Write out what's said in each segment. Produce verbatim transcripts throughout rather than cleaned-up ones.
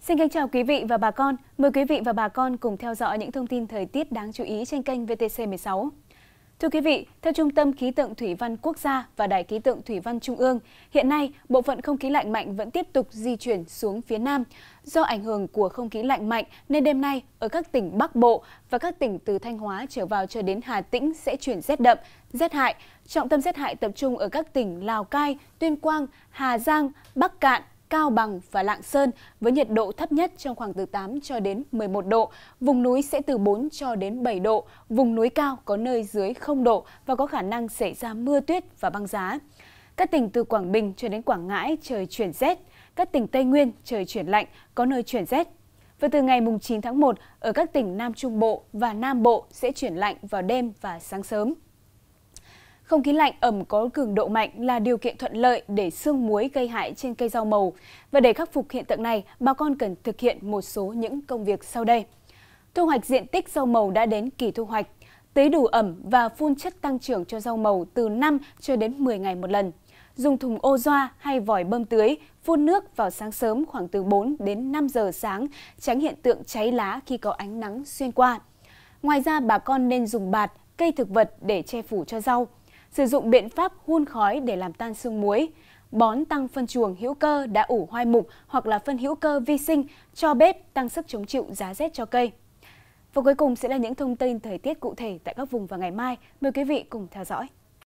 Xin kính chào quý vị và bà con. Mời quý vị và bà con cùng theo dõi những thông tin thời tiết đáng chú ý trên kênh vê tê xê mười sáu. Thưa quý vị, theo Trung tâm Khí tượng Thủy văn Quốc gia và Đài Khí tượng Thủy văn Trung ương, hiện nay bộ phận không khí lạnh mạnh vẫn tiếp tục di chuyển xuống phía Nam. Do ảnh hưởng của không khí lạnh mạnh nên đêm nay ở các tỉnh Bắc Bộ và các tỉnh từ Thanh Hóa trở vào cho đến Hà Tĩnh sẽ chuyển rét đậm, rét hại. Trọng tâm rét hại tập trung ở các tỉnh Lào Cai, Tuyên Quang, Hà Giang, Bắc Kạn, Cao Bằng và Lạng Sơn với nhiệt độ thấp nhất trong khoảng từ tám cho đến mười một độ, vùng núi sẽ từ bốn cho đến bảy độ, vùng núi cao có nơi dưới không độ và có khả năng xảy ra mưa tuyết và băng giá. Các tỉnh từ Quảng Bình cho đến Quảng Ngãi trời chuyển rét, các tỉnh Tây Nguyên trời chuyển lạnh, có nơi chuyển rét. Và từ ngày chín tháng một, ở các tỉnh Nam Trung Bộ và Nam Bộ sẽ chuyển lạnh vào đêm và sáng sớm. Không khí lạnh ẩm có cường độ mạnh là điều kiện thuận lợi để sương muối gây hại trên cây rau màu. Và để khắc phục hiện tượng này, bà con cần thực hiện một số những công việc sau đây. Thu hoạch diện tích rau màu đã đến kỳ thu hoạch, tưới đủ ẩm và phun chất tăng trưởng cho rau màu từ năm cho đến mười ngày một lần. Dùng thùng ô doa hay vòi bơm tưới, phun nước vào sáng sớm khoảng từ bốn đến năm giờ sáng, tránh hiện tượng cháy lá khi có ánh nắng xuyên qua. Ngoài ra, bà con nên dùng bạt, cây thực vật để che phủ cho rau. Sử dụng biện pháp hun khói để làm tan sương muối, bón tăng phân chuồng hữu cơ đã ủ hoai mục hoặc là phân hữu cơ vi sinh cho bếp tăng sức chống chịu giá rét cho cây. Và cuối cùng sẽ là những thông tin thời tiết cụ thể tại các vùng vào ngày mai. Mời quý vị cùng theo dõi.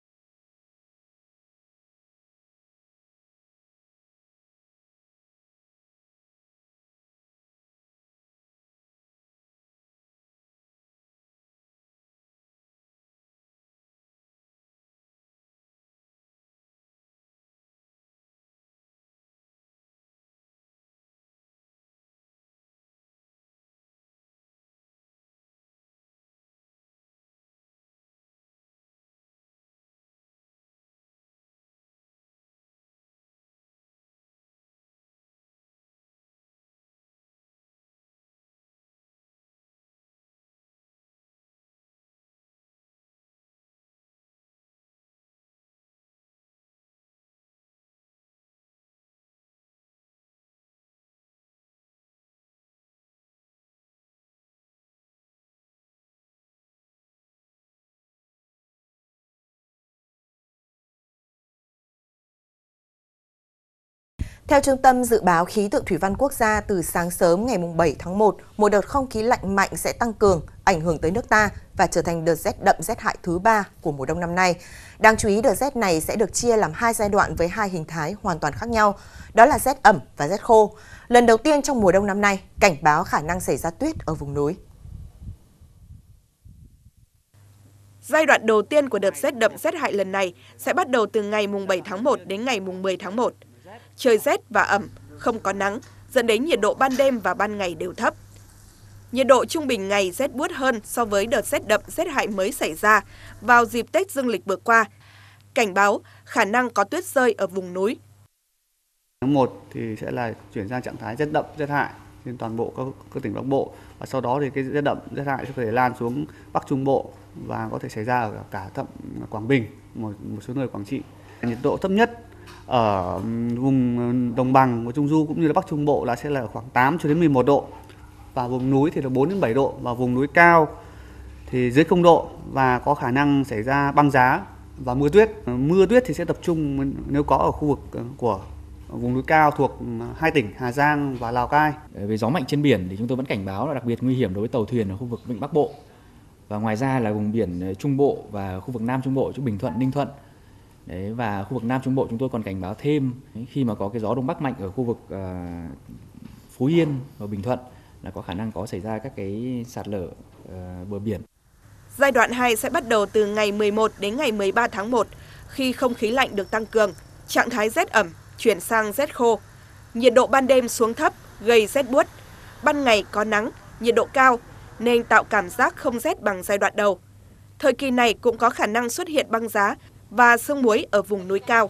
Theo Trung tâm Dự báo Khí tượng Thủy văn Quốc gia, từ sáng sớm ngày bảy tháng một, một đợt không khí lạnh mạnh sẽ tăng cường, ảnh hưởng tới nước ta và trở thành đợt rét đậm rét hại thứ ba của mùa đông năm nay. Đáng chú ý, đợt rét này sẽ được chia làm hai giai đoạn với hai hình thái hoàn toàn khác nhau, đó là rét ẩm và rét khô. Lần đầu tiên trong mùa đông năm nay, cảnh báo khả năng xảy ra tuyết ở vùng núi. Giai đoạn đầu tiên của đợt rét đậm rét hại lần này sẽ bắt đầu từ ngày bảy tháng một đến ngày mười tháng một. Trời rét và ẩm, không có nắng, dẫn đến nhiệt độ ban đêm và ban ngày đều thấp. Nhiệt độ trung bình ngày rét buốt hơn so với đợt rét đậm rét hại mới xảy ra vào dịp Tết Dương lịch vừa qua. Cảnh báo khả năng có tuyết rơi ở vùng núi. Tháng một thì sẽ là chuyển sang trạng thái rét đậm rét hại trên toàn bộ các, các tỉnh Bắc Bộ, và sau đó thì cái rét đậm rét hại sẽ có thể lan xuống Bắc Trung Bộ và có thể xảy ra ở cả thậm Quảng Bình, một, một số nơi Quảng Trị. Nhiệt độ thấp nhất ở vùng đồng bằng và Trung Du cũng như là Bắc Trung Bộ là sẽ là khoảng tám cho đến mười một độ, và vùng núi thì là bốn đến bảy độ, và vùng núi cao thì dưới không độ và có khả năng xảy ra băng giá và mưa tuyết. Mưa tuyết thì sẽ tập trung nếu có ở khu vực của vùng núi cao thuộc hai tỉnh Hà Giang và Lào Cai. Về gió mạnh trên biển thì chúng tôi vẫn cảnh báo là đặc biệt nguy hiểm đối với tàu thuyền ở khu vực Vịnh Bắc Bộ, và ngoài ra là vùng biển Trung Bộ và khu vực Nam Trung Bộ, chỗ Bình Thuận, Ninh Thuận. Đấy, và khu vực Nam Trung Bộ chúng tôi còn cảnh báo thêm khi mà có cái gió đông bắc mạnh ở khu vực uh, Phú Yên và Bình Thuận là có khả năng có xảy ra các cái sạt lở uh, bờ biển. Giai đoạn hai sẽ bắt đầu từ ngày mười một đến ngày mười ba tháng một, khi không khí lạnh được tăng cường, trạng thái rét ẩm chuyển sang rét khô. Nhiệt độ ban đêm xuống thấp gây rét buốt, ban ngày có nắng, nhiệt độ cao nên tạo cảm giác không rét bằng giai đoạn đầu. Thời kỳ này cũng có khả năng xuất hiện băng giá và sương muối ở vùng núi cao.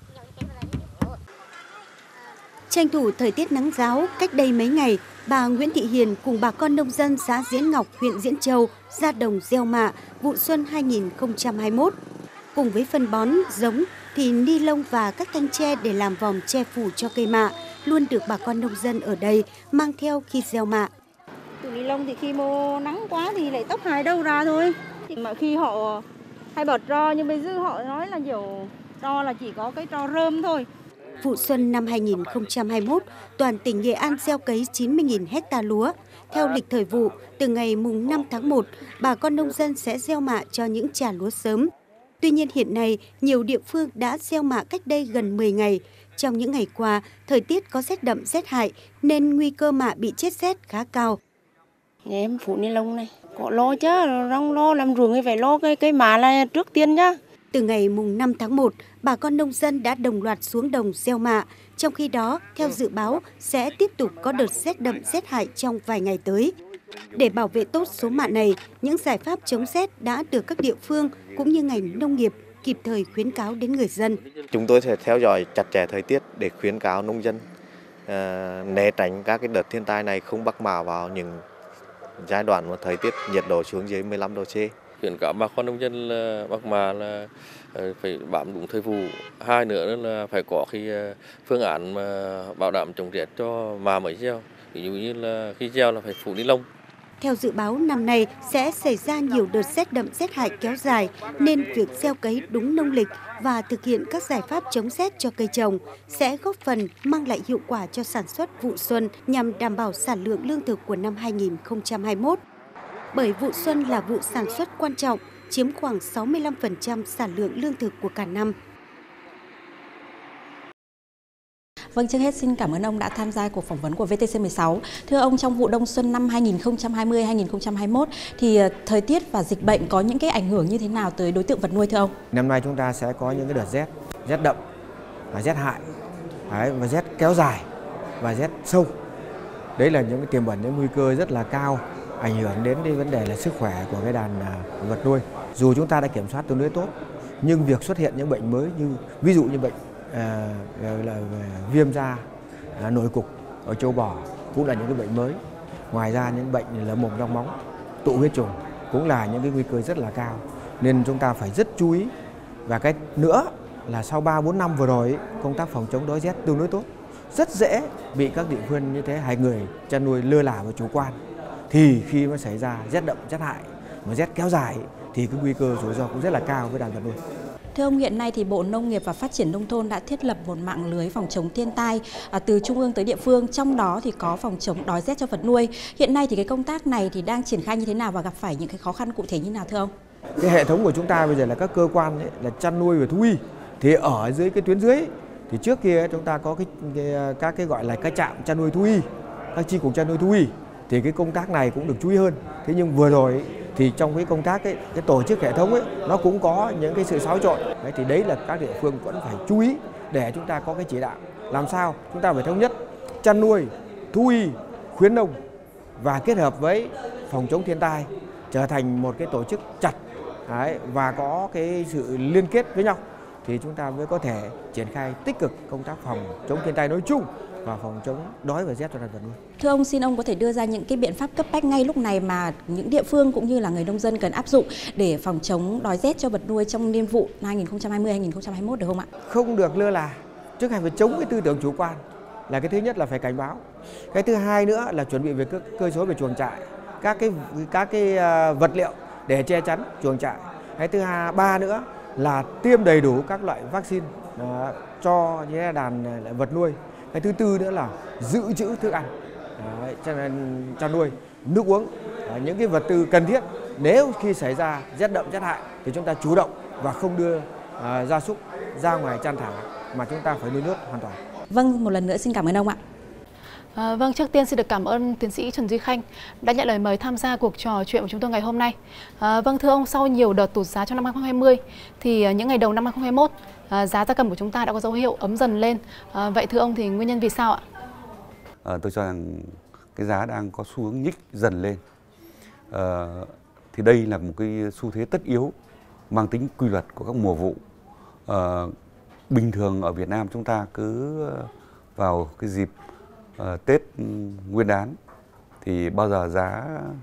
Tranh thủ thời tiết nắng ráo, cách đây mấy ngày, bà Nguyễn Thị Hiền cùng bà con nông dân xã Diễn Ngọc, huyện Diễn Châu ra đồng gieo mạ vụ xuân hai nghìn không trăm hai mươi mốt. Cùng với phân bón, giống thì ni lông và các thanh tre để làm vòm che phủ cho cây mạ luôn được bà con nông dân ở đây mang theo khi gieo mạ. Túi ni lông thì khi mùa nắng quá thì lại tóc hài đâu ra thôi. Mà khi họ hay bật tro, nhưng bây giờ họ nói là kiểu tro là chỉ có cái tro rơm thôi. Vụ xuân năm hai nghìn không trăm hai mươi mốt, toàn tỉnh Nghệ An gieo cấy chín mươi nghìn hecta lúa. Theo lịch thời vụ, từ ngày mùng năm tháng một, bà con nông dân sẽ gieo mạ cho những trà lúa sớm. Tuy nhiên hiện nay, nhiều địa phương đã gieo mạ cách đây gần mười ngày. Trong những ngày qua, thời tiết có rét đậm rét hại nên nguy cơ mạ bị chết rét khá cao. Em phủ ni lông này, có lo chứ, rong lo làm ruộng thì phải lo cái cái mạ là trước tiên nhá. Từ ngày mùng năm tháng một, bà con nông dân đã đồng loạt xuống đồng gieo mạ. Trong khi đó, theo dự báo, sẽ tiếp tục có đợt rét đậm rét hại trong vài ngày tới. Để bảo vệ tốt số mạ này, những giải pháp chống rét đã được các địa phương cũng như ngành nông nghiệp kịp thời khuyến cáo đến người dân. Chúng tôi sẽ theo dõi chặt chẽ thời tiết để khuyến cáo nông dân uh, né tránh các cái đợt thiên tai này không bắc mạ vào những giai đoạn mà thời tiết nhiệt độ xuống dưới mười lăm độ C. Khuyến cáo bà con nông dân là bắc mạ là phải bám đúng thời vụ. Hai nữa là phải có cái phương án mà bảo đảm chống rét cho mạ mới gieo. Ví dụ như là khi gieo là phải phủ ni lông. Theo dự báo năm nay sẽ xảy ra nhiều đợt rét đậm rét hại kéo dài nên việc gieo cấy đúng nông lịch và thực hiện các giải pháp chống rét cho cây trồng sẽ góp phần mang lại hiệu quả cho sản xuất vụ xuân nhằm đảm bảo sản lượng lương thực của năm hai nghìn không trăm hai mươi mốt. Bởi vụ xuân là vụ sản xuất quan trọng, chiếm khoảng sáu mươi lăm phần trăm sản lượng lương thực của cả năm. Vâng, trước hết xin cảm ơn ông đã tham gia cuộc phỏng vấn của vê tê xê mười sáu. Thưa ông, trong vụ đông xuân năm hai nghìn không trăm hai mươi hai nghìn không trăm hai mươi mốt thì thời tiết và dịch bệnh có những cái ảnh hưởng như thế nào tới đối tượng vật nuôi thưa ông? Năm nay chúng ta sẽ có những cái đợt rét, rét đậm, và rét hại, đấy, và rét kéo dài và rét sâu. Đấy là những cái tiềm ẩn những nguy cơ rất là cao, ảnh hưởng đến cái vấn đề là sức khỏe của cái đàn vật nuôi. Dù chúng ta đã kiểm soát tương đối tốt, nhưng việc xuất hiện những bệnh mới như ví dụ như bệnh À, là viêm da, à, nổi cục ở trâu bò cũng là những cái bệnh mới. Ngoài ra những bệnh như là mồm long móng, tụ huyết trùng cũng là những cái nguy cơ rất là cao, nên chúng ta phải rất chú ý. Và cái nữa là sau ba bốn năm vừa rồi công tác phòng chống đói rét tương đối tốt, rất dễ bị các địa phương như thế hai người chăn nuôi lơ là và chủ quan, thì khi mà xảy ra rét đậm rét hại mà rét kéo dài thì cái nguy cơ rủi ro cũng rất là cao với đàn vật nuôi. Thưa ông, hiện nay thì Bộ Nông nghiệp và Phát triển Nông thôn đã thiết lập một mạng lưới phòng chống thiên tai à, từ trung ương tới địa phương, trong đó thì có phòng chống đói rét cho vật nuôi. Hiện nay thì cái công tác này thì đang triển khai như thế nào và gặp phải những cái khó khăn cụ thể như nào thưa ông? Cái hệ thống của chúng ta bây giờ là các cơ quan ấy, là chăn nuôi và thú y, thì ở dưới cái tuyến dưới thì trước kia chúng ta có cái, cái các cái gọi là các trạm chăn nuôi thú y, các chi cục chăn nuôi thú y, thì cái công tác này cũng được chú ý hơn. Thế nhưng vừa rồi thì trong cái công tác ấy, cái tổ chức hệ thống ấy nó cũng có những cái sự xáo trộn. Đấy, thì đấy là các địa phương vẫn phải chú ý để chúng ta có cái chỉ đạo làm sao chúng ta phải thống nhất chăn nuôi, thú y, khuyến nông và kết hợp với phòng chống thiên tai trở thành một cái tổ chức chặt, đấy, và có cái sự liên kết với nhau thì chúng ta mới có thể triển khai tích cực công tác phòng chống thiên tai nói chung và phòng chống đói và rét cho đàn vật nuôi. Thưa ông, xin ông có thể đưa ra những cái biện pháp cấp bách ngay lúc này mà những địa phương cũng như là người nông dân cần áp dụng để phòng chống đói rét cho vật nuôi trong niên vụ hai nghìn không trăm hai mươi hai nghìn không trăm hai mươi mốt được không ạ? Không được lơ là, trước hết phải chống cái tư tưởng chủ quan, là cái thứ nhất là phải cảnh báo. Cái thứ hai nữa là chuẩn bị về cơ, cơ số về chuồng trại, các cái các cái vật liệu để che chắn chuồng trại. Cái thứ hai, ba nữa là tiêm đầy đủ các loại vaccine uh, cho những đàn vật nuôi. Cái thứ tư nữa là dự trữ thức ăn, đấy, cho nên chăn nuôi, nước uống, đấy, những cái vật tư cần thiết. Nếu khi xảy ra rét đậm rét hại thì chúng ta chủ động và không đưa uh, gia súc ra ngoài chăn thả, mà chúng ta phải nuôi nhốt hoàn toàn. Vâng, một lần nữa xin cảm ơn ông ạ. À, vâng, trước tiên xin được cảm ơn tiến sĩ Trần Duy Khanh đã nhận lời mời tham gia cuộc trò chuyện của chúng tôi ngày hôm nay. À, vâng, thưa ông, sau nhiều đợt tụt giá trong năm hai nghìn không trăm hai mươi thì những ngày đầu năm hai nghìn không trăm hai mươi mốt à, giá gia cầm của chúng ta đã có dấu hiệu ấm dần lên. À, vậy thưa ông thì nguyên nhân vì sao ạ? À, tôi cho rằng cái giá đang có xu hướng nhích dần lên. À, thì đây là một cái xu thế tất yếu mang tính quy luật của các mùa vụ. À, bình thường ở Việt Nam chúng ta cứ vào cái dịp Uh, Tết Nguyên đán thì bao giờ giá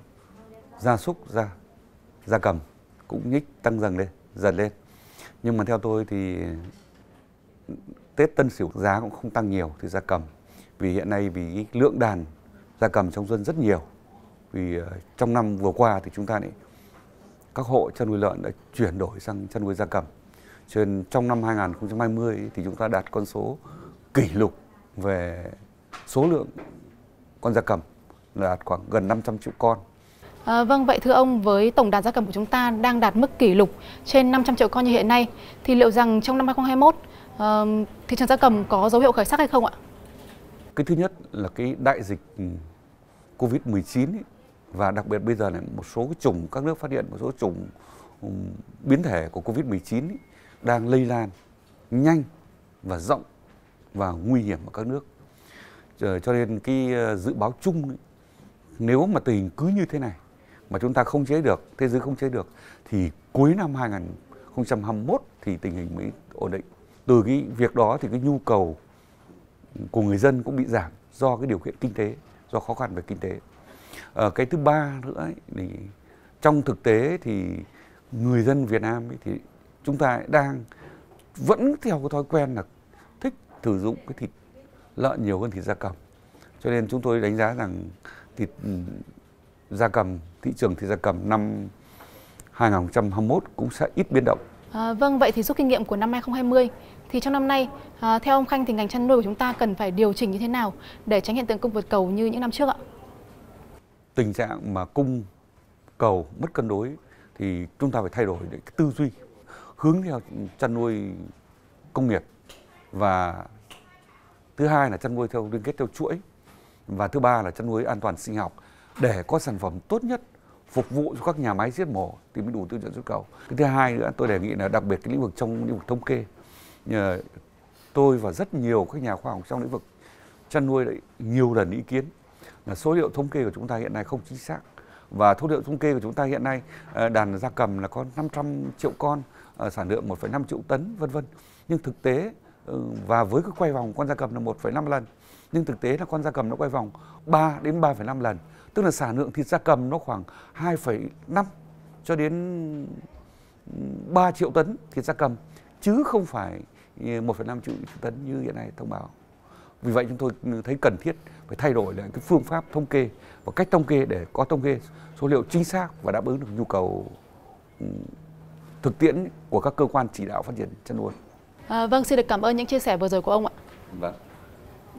gia súc, gia gia cầm cũng nhích tăng dần lên, dần lên. Nhưng mà theo tôi thì Tết Tân Sửu giá cũng không tăng nhiều thì gia cầm, Vì hiện nay vì cái lượng đàn gia cầm trong dân rất nhiều. Vì trong năm vừa qua thì chúng ta lại các hộ chăn nuôi lợn đã chuyển đổi sang chăn nuôi gia cầm. Cho nên trong năm hai nghìn không trăm hai mươi thì chúng ta đạt con số kỷ lục về số lượng con gia cầm, là đạt khoảng gần năm trăm triệu con. À, vâng, vậy thưa ông, với tổng đàn gia cầm của chúng ta đang đạt mức kỷ lục trên năm trăm triệu con như hiện nay, thì liệu rằng trong năm hai nghìn không trăm hai mươi mốt uh, thị trường gia cầm có dấu hiệu khởi sắc hay không ạ? Cái thứ nhất là cái đại dịch Covid mười chín ấy, và đặc biệt bây giờ là một số cái chủng, các nước phát hiện một số chủng um, biến thể của Covid mười chín ấy, đang lây lan nhanh và rộng và nguy hiểm ở các nước. Cho nên cái dự báo chung ấy, nếu mà tình hình cứ như thế này mà chúng ta không chế được, thế giới không chế được, thì cuối năm hai nghìn không trăm hai mươi mốt thì tình hình mới ổn định. Từ cái việc đó thì cái nhu cầu của người dân cũng bị giảm do cái điều kiện kinh tế, do khó khăn về kinh tế. À, cái thứ ba nữa ấy, thì trong thực tế thì người dân Việt Nam ấy, thì chúng ta đang vẫn theo cái thói quen là thích sử dụng cái thịt lợn nhiều hơn thịt gia cầm. Cho nên chúng tôi đánh giá rằng thịt gia cầm, thị trường thịt gia cầm năm hai nghìn không trăm hai mươi mốt cũng sẽ ít biến động. À, vâng, vậy thì rút kinh nghiệm của năm hai nghìn không trăm hai mươi thì trong năm nay, à, theo ông Khanh thì ngành chăn nuôi của chúng ta cần phải điều chỉnh như thế nào để tránh hiện tượng cung vượt cầu như những năm trước ạ? Tình trạng mà cung cầu mất cân đối thì chúng ta phải thay đổi cái tư duy, hướng theo chăn nuôi công nghiệp, và thứ hai là chăn nuôi theo liên kết theo chuỗi, và thứ ba là chăn nuôi an toàn sinh học để có sản phẩm tốt nhất phục vụ cho các nhà máy giết mổ thì mới đủ tiêu chuẩn xuất khẩu. Cái thứ hai nữa tôi đề nghị là đặc biệt cái lĩnh vực trong lĩnh vực thống kê, nhờ tôi và rất nhiều các nhà khoa học trong lĩnh vực chăn nuôi đấy nhiều lần ý kiến là số liệu thống kê của chúng ta hiện nay không chính xác, và số liệu thống kê của chúng ta hiện nay đàn gia cầm là có năm trăm triệu con, sản lượng một phẩy năm triệu tấn vân vân, nhưng thực tế và với cái quay vòng con gia cầm là một phẩy năm lần, nhưng thực tế là con gia cầm nó quay vòng ba đến ba phẩy năm lần, tức là sản lượng thịt gia cầm nó khoảng hai phẩy năm cho đến ba triệu tấn thịt gia cầm, chứ không phải một phẩy năm triệu tấn như hiện nay thông báo. Vì vậy chúng tôi thấy cần thiết phải thay đổi lại cái phương pháp thống kê và cách thống kê để có thống kê số liệu chính xác và đáp ứng được nhu cầu thực tiễn của các cơ quan chỉ đạo phát triển chăn nuôi. À, vâng, xin được cảm ơn những chia sẻ vừa rồi của ông ạ. Vâng.